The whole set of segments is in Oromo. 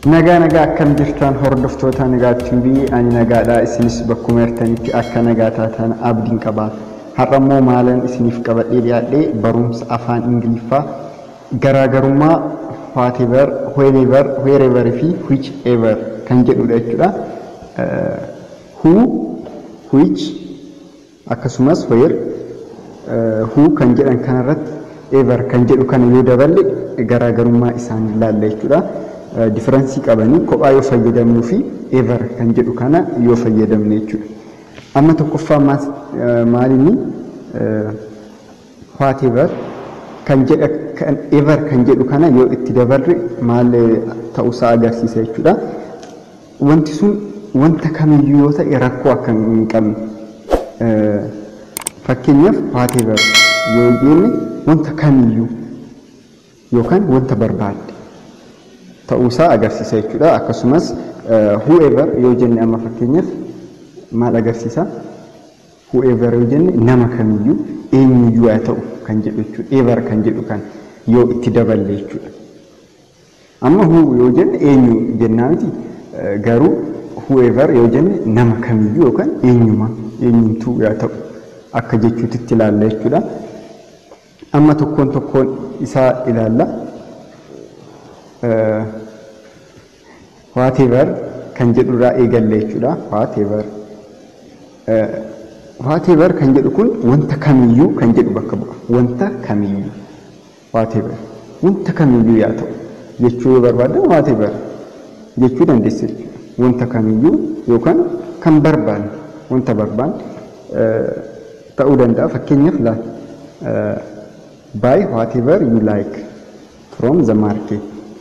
nagaa akkam jirtan hordoftoota nagaa TV ani nagaadha isinis bakkuma ertanitti akka nagaa taatan abdiin qaba har'ammoo maalan isiniif qabadhee dhiyaadhe barumsa afaan ingiliffaa garaagarummaa whatever whenever wherever fi whichever kan jedhudha jechuudha who which akkasumas where who kan jedhan kanarratti ever kan jedhu kan yoo daballe garaagarummaa isaan ilaalla jechuudha difference qabani kophaa yoo fayyadamnu fi ever kan jedhu kana yoo fayyadamne jechuudha amma tokkoffaa maalini whatever kan jedha kan ever kan jedhu kana yoo itti dabarre maal ta'uusaa agarsiisa jechuudha wanti sun wanta kamiyyuu yoo ta'e rakkoo akka hin qabne fakkeenyaaf whatever yoo jenne wanta kamiyyuu yookaan wanta barbaadde ta'uusaa agarsiisa jechuudha akkasumas whoever yoo jenne amma fakkeenyaaf maal agarsiisa whoever yoo jenne nama kamiyyuu eenyuyyuu haa ta'u kan jedhu jechuudha ever kan jedhu kan yoo itti daballe jechuudha amma who yoo jenne eenyu jennaa miti garuu whoever yoo jenne nama kamiyyuu yookaan eenyumtuu haa ta'u akka jechuutti ilaalla jechuudha amma tokkoon isaa ilaalla whatever kan jedhurraa eegalle jechuudha whatever kan jedhu kun wanta kamiyyuu kan jedhu bakka bu'a wanta kamiyyuu whatever wanta kamiyyuu yaa ta'u jechuu barbaadda whatever jechuu dandeessa wanta kamiyyuu yookaan kan barbaanne wanta barbaanne ta'uu danda'a fakkeenyaaf la buy whatever you like from the market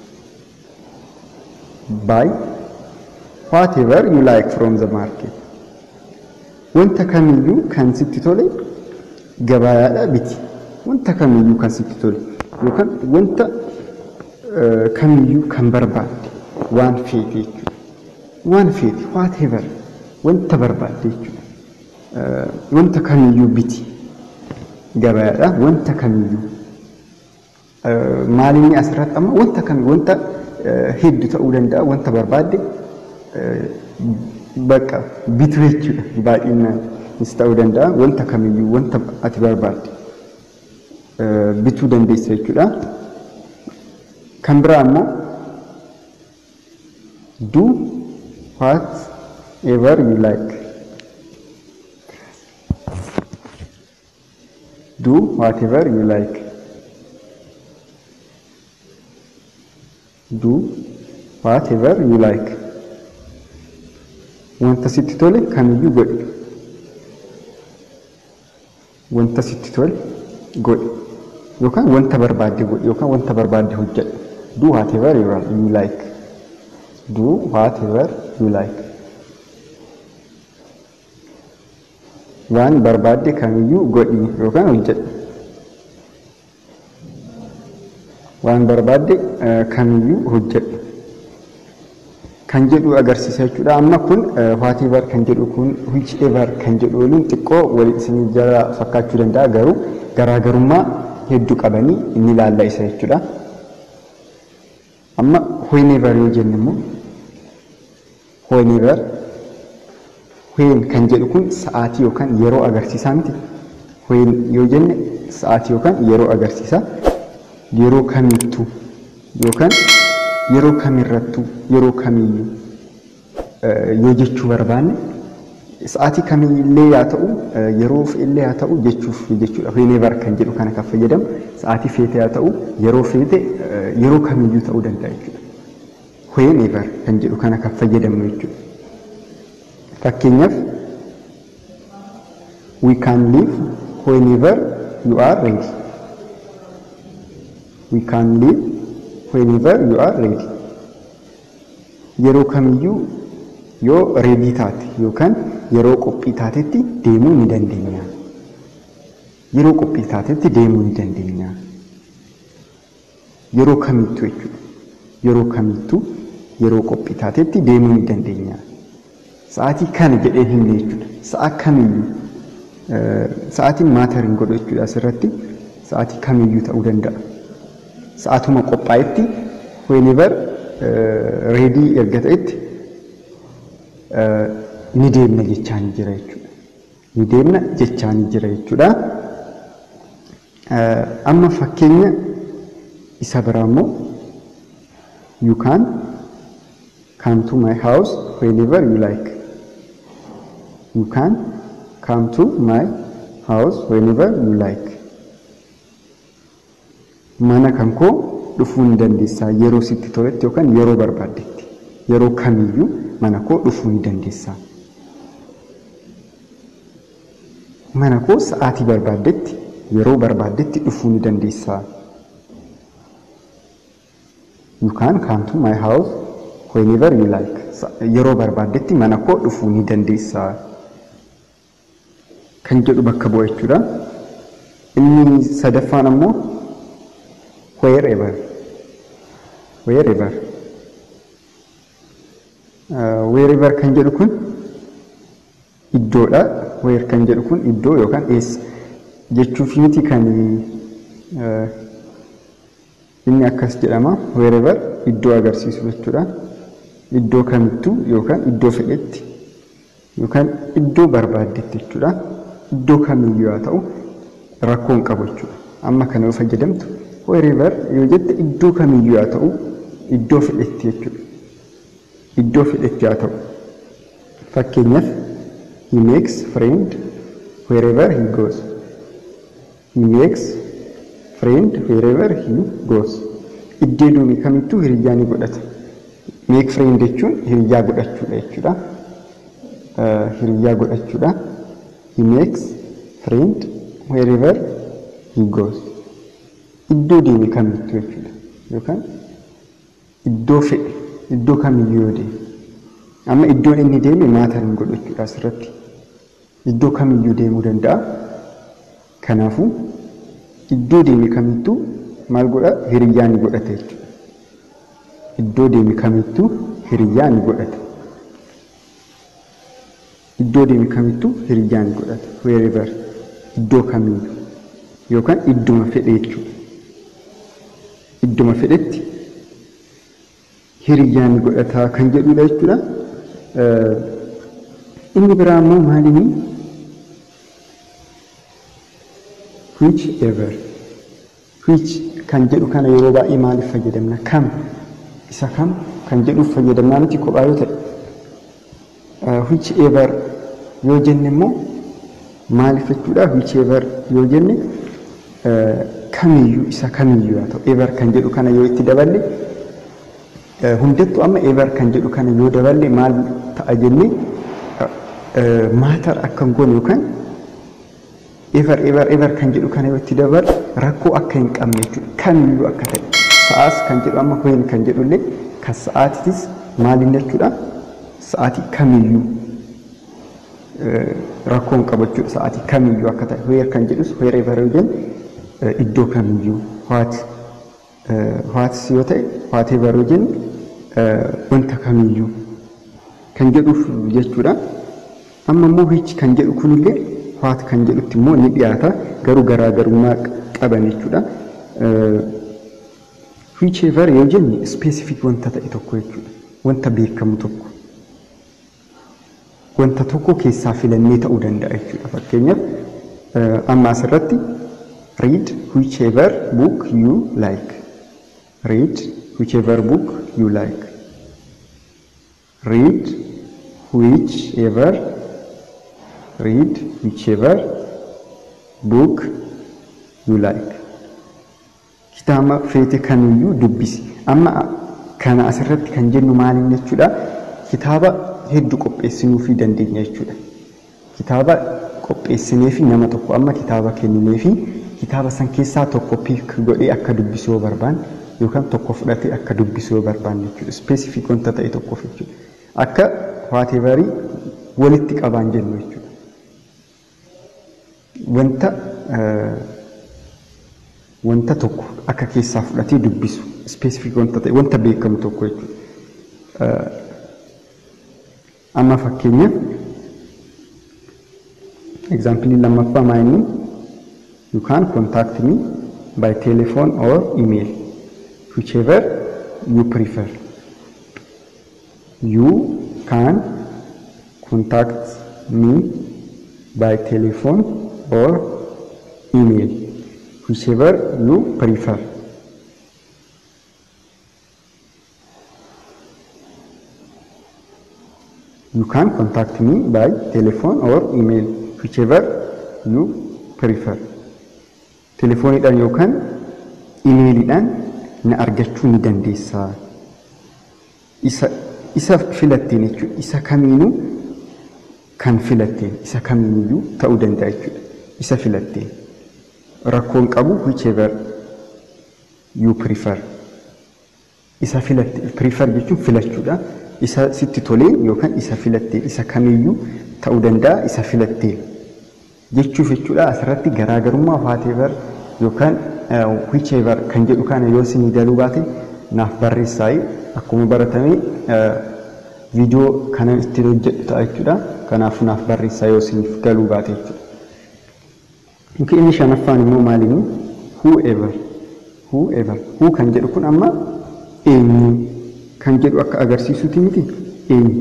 buy whatever you like from the market wanta kamiyyuu kan sitti tole gabaadhaa biti wanta kamiyyuu kan sitti tole yookaan wanta kamiyyuu kan barbaadde waan feete jechuudha waan feete whatever wanta barbaadde jechuudha wanta kamiyyuu biti gabaadhaa wanta kamiyyuu maalinni asirratti amma wanta kamiyyuu wanta hedduu ta'uu danda'a wanta barbaadde bakka bitu jechuudha baay'inaanis ta'uu danda'a wanta kamiyyuu wanta ati barbaadde bituu dandeessa jechuudha kan biraa ammoo do whatever you like do whatever you like do whatever you like wanta sitti tole kamiyyuu godhi wanta sitti tole godhi yookaan wanta barbaadde godhi yookaan wanta barbaadde hojjedhu do whatever you like do whatever you like waan barbaadde kamiyyuu godhi yookaan hojjedhu waan barbaadde kamiyyuu hojjedhu kan jedhu agarsiisa jechuudha amma kun whatever kan jedhu kun whichever kan jedhu waliin xiqqoo walitti isin jala fakkaachuu danda'a garuu garaagarummaa hedduu qabanii inni ilaalla isa jechuudha amma whenever yoo jenne immoo whenever when kan jedhu kun sa'aatii yookaan yeroo agarsiisaa miti when yoo jenne sa'aatii yookaan yeroo agarsiisa yeroo kamittuu yookaan yeroo kamirrattuu yeroo kamiyyuu yoo jechuu barbaanne sa'aatii kamillee yaa ta'u yeroo illee yaa ta'u jechuuf jechuudha whenever kan jedhu kana kan fayyadamu sa'aatii feete yaa ta'u yeroo feete yeroo kamiyyuu ta'uu danda'a jechuudha whenever kan jedhu kana kan fayyadamnu jechuudha fakkeenyaaf we can leave whenever you are ready we can leave whenever you are ready yeroo kamiyyuu yoo ready taate yookaan yeroo qophii taatetti deemuu ni dandeenya yeroo qophii taatetti deemuu ni dandeenya yeroo kamittuu jechuudha yeroo kamittuu yeroo qophii taatetti deemuu ni dandeenya sa'aatii kana jedhee himne jechuudha sa'a kamiyyuu sa'aatiin maatariin godhu jechuudha asirratti sa'aatii kamiyyuu ta'uu danda'a sa'aatuma qophaa'etti whenever ready erga ta'etti ni deemna jechaan jira jechuudha. Ni deemna jechaan jira jechuudha. Amma fakkeenya isa biraa immoo you can come to my house whenever you like. You can come to my house whenever you like. Mana kan koo dhufuu ni dandeessaa yeroo sitti toletti yookaan yeroo barbaaddetti. Yeroo kamiyyuu mana koo dhufuu ni dandeessaa. Mana koo sa'aatii barbaaddetti yeroo barbaaddetti dhufuu ni dandeessaa. You can come to my house whenever you like. Yeroo barbaaddetti mana koo dhufuu ni dandeessaa. Kan jedhu bakka bu'a jechuudha. Inni sadaffaan ammoo wherever. Wherever. Wherever kan jedhu kun iddoodha. Where kan jedhu kun iddoo yookaan eessa jechuuf miti kan inni akkas jedhama. Wherever iddoo agarsiisu jechuudha. Iddoo kamittuu yookaan iddoo fedhetti yookaan iddoo barbaaddetti jechuudha. Iddoo kamiyyuu haa ta'u rakkoon qabu jechuudha. Amma kana yoo fayyadamtu wherever yoo jette iddoo kamiyyuu haa ta'u iddoo fedhetti jechuudha. Iddoo fedhetti haa ta'u. Fakkeenyaaf he makes friend wherever he goes. He makes friend wherever he goes. Iddoo duumi kamittuu hiriyaa ni godhata. Make friend jechuun hiriyaa godhachuudha jechuudha. Hiriyaa godhachuudha. He makes friend wherever he goes. Iddoo deeme kamittuu jechuudha. Yookaan iddoo fedhe iddoo kamiyyuu yoo deeme. Amma iddoon inni deeme maata hin godhu jechuudha asirratti. Iddoo kamiyyuu deemuu danda'a. Kanaafuu iddoo deeme kamittuu maal godha? Hiriyaa ni godhata jechuudha. Iddoo deeme kamittuu hiriyaa ni godhata. Iddoo deeme kamittuu hiriyaa ni godhata. Wherever iddoo kamiyyuu yookaan idduma fedhe jechuudha. Idduma fedhetti hiriyaa ni godhata kan jedhudha jechuudha. Inni biraa immoo maaliini? Whichever. Which kan jedhu kana yeroo baay'ee maaliif fayyadamna? Kam isa kam kan jedhuuf fayyadamnaa miti kophaa yoo ta'e. Whichever yoo jenne immoo maaliif jechuudha? Whichever yoo jenne kamiyyuu isa kamiyyuu haa ta'u. Ever kan jedhu kana yoo itti daballe hundattuu amma ever kan jedhu kana yoo daballe maal ta'a jenne maatar akka hin goone yookaan ever kan jedhu kana yoo itti daballe rakkoo akka hin qabne jechuudha. Kamiyyuu akka ta'e. Sa'aas kan jedhu amma when kan jedhullee kan sa'aatitis maaliin jechuudha? Sa'aatii kamiyyuu rakkoon qabachuudha. Sa'aatii kamiyyuu akka ta'e. Where kan jedhus wherever yoo jenne iddoo kamiyyuu what yoo ta'e whatever yoo jenne wanta kamiyyuu kan jedhuuf jechuudha. Amma immoo which kan jedhu kunillee what kan jedhutti immoo ni dhiyaata garuu garaagarummaa qaban jechuudha. Whichever yoo jenne specific wanta ta'e tokko jechuudha. Wanta beekamu tokko. Wanta tokko keessaa filannee ta'uu danda'a jechuudha. Fakkeenyaaf amma asirratti read whichever book you like. Read whichever book you like. Read whichever book you like. Kitaaba feete kamiyyuu dubbisi. Amma kana asirratti kan jennu maaliin jechuudha? Kitaaba hedduu qopheessinuu fi dandeenya jechuudha. Kitaaba qopheessinee fi nama tokko amma kitaaba kenninee fi kitaaba san keessaa tokko piik godhee akka dubbisu yoo barbaanne yookaan tokko fudhatee akka dubbisu yoo barbaanne jechuudha. Specific wanta ta'e tokkoof jechuudha. Akka whatever walitti qabaan jennu jechuudha. Wanta tokko akka keessaa fudhatee dubbisu specific wanta ta'e wanta beekamu tokko jechuudha. Amma fakkeenyaaf example lammaffaa maayini you can contact me by telephone or email whichever you prefer. You can contact me by telephone or email, whichever you prefer. You can contact me by telephone or email, whichever you prefer. Telefoonidhaan yookaan emailidhaan na argachuu ni dandeessa. Isa filatteen jechuudha. Isa kamiinuu kan filatteen, isa kamiiniyyuu ta'uu danda'a jechuudha. Isa filatteen. Rakkoon qabu whichever you prefer. Isa filatteen, prefer jechuun filachuudha. Isa sitti tolee yookaan isa filatteen, isa kamiiyyuu ta'uu danda'a isa filatteen. Jechuuf jechuudha asirratti garaagarummaa whatever yookaan whichever kan jedhu kana yoo isin galuu baate naaf barreessaa akkuma baratame viidiyoo kana itti hojjedhu ta'a jechuudha. Kanaaf naaf barreessaa yoo isin galuu baate jechuudha. Inni shanaffaan immoo maaliini? Whoever. Who kan jedhu kun amma eenyu kan jedhu akka agarsiisuuti miti eenyu.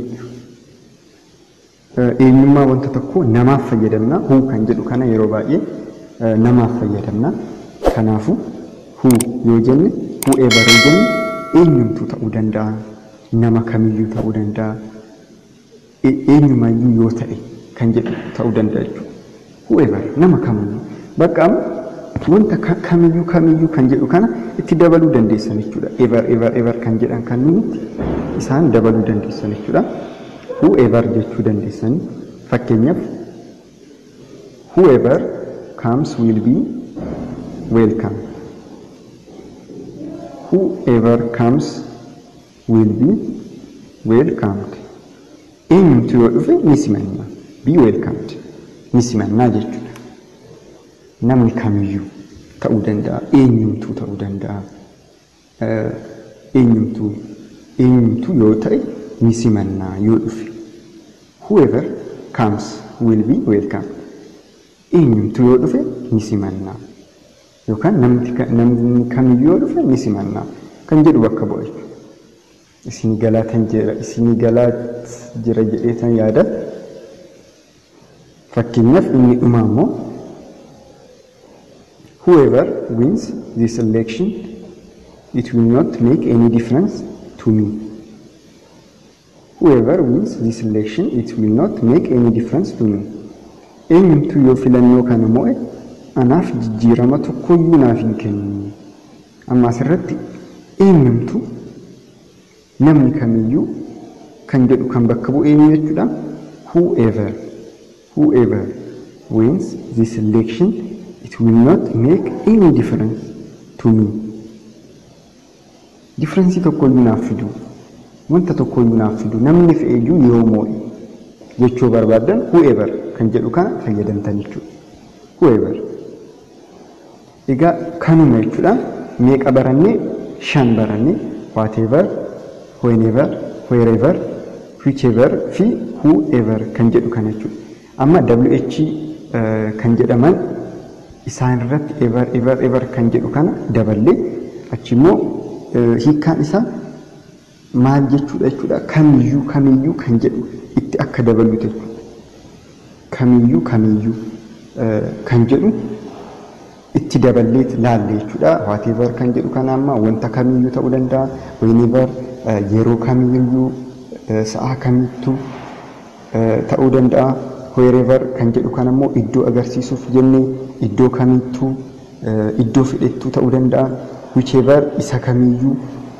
Eenyummaa wanta tokko namaaf fayyadamna. Who kan jedhu kana yeroo baay'ee namaaf fayyadamna. Kanaafu who yoo jenne whoever yoo jenne eenyumtuu ta'uu danda'a. Nama kamiyyuu ta'uu danda'a. Eenyumayyuu yoo ta'e kan jedhu ta'uu danda'a jechuudha. Whoever nama kamiyyuu. Bakka wanta kamiyyuu kan jedhu kana itti dabaluu dandeessan jechuudha. Ever kan jedhan kan nuti isaan dabaluu dandeessan jechuudha. Whoever jechuu dandeessan. Fakkeenyaaf whoever comes will be welcome. Whoever comes will be welcomed. Eenyumtu yoo dhufe ni simanna. Be welcomed. Ni simannaa jechuudha. Namni kamiyyuu ta'uu danda'a. Eenyumtu ta'uu danda'a. Eenyumtu yoo ta'e ni simannaa yoo dhufe. Whoever comes will be welcomed. Eenyumtu yoo dhufe ni simannaa. Yookaan namni kamiyyuu yoo dhufe ni simannaa kan jedhu bakka bu'a jechuudha. Isin galaat jira jedheetan yaada. Fakkeenyaaf inni dhumaa immoo whoever wins this election, it will not make any difference to me. Whoever wins this election, it will not make any difference to me. Eenyumtu yoo filannoo kana mo'e anaaf jijjiirama tokkoyyuu naaf hin kennu. Amma asirratti eenyumtu namni kamiyyuu kan jedhu kan bakka bu'u eenyu jechuudha. Whoever wins this election, it will not make any difference to me. Difference tokkoyyuu naaf fidu. Wanta tokkoyyuu naaf fidu. Namni fe'eeyyuu yoo mo'e jechuu barbaadan whoever kan jedhu kana fayyadamtan jechuudha. Whoever. Egaa kanuma jechuudha. Meeqa barannee? 5 barannee whatever, whenever, wherever, whichever fi whoever kan jedhu kana jechuudha. Amma WH kan jedhaman isaan irratti ever kan jedhu kana daballee achi immoo hiikkaan isaa maal jechuudha jechuudha. Kamiyyuu kan jedhu itti akka dabalu jechuudha. Kamiyyuu kan jedhu itti daballeet laalle jechuudha. Whatever kan jedhu kana amma wanta kamiyyuu ta'uu danda'a. Whenever yeroo kamiyyuu sa'a kamittuu ta'uu danda'a. Wherever kan jedhu kana immoo iddoo agarsiisuuf jennee iddoo kamittuu iddoo fedhettuu ta'uu danda'a. Whichever isa kamiyyuu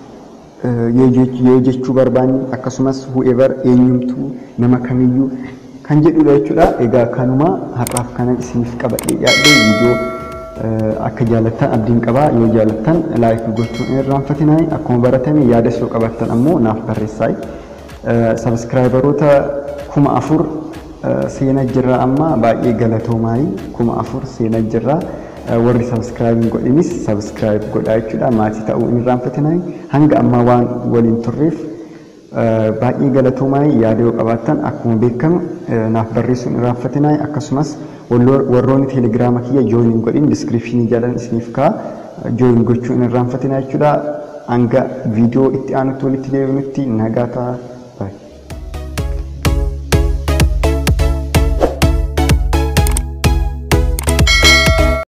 yoo jechuu barbaanne akkasumas whoever eenyumtuu nama kamiyyuu kan jedhudha jechuudha. Egaa kanuma har'aaf kana isiniif qabadhee yaadde viidiyoo akka jaalattan abdiin qabaa. Yoo jaalattan laayik gochuun irraanfatinaa. Akkuma baratame yaada soo qabattan ammoo naaf barreessaa. Sabskraayibaroota 4,000 seenaa jirra amma baay'ee galatoomaa. 4,000 seenaa jirra. Warri sabskraayibii godhinis sabskraayib godhaa jechuudha. Maatii ta'uu irraanfatinaa. Hanga amma waan waliin turreef baay'ee galatoomaa. Yaada yoo qabaattan akkuma beekamu naaf barreessuun irraanfatinaa. Akkasumas warroonni teelegiraama kiyya jooyin godhin diskiripshinii jalan isiniif kaa jooyin gochuun irraanfatinaa jechuudha. Hanga viidiyoo itti aanutti walitti deebinutti nagaa ta'a.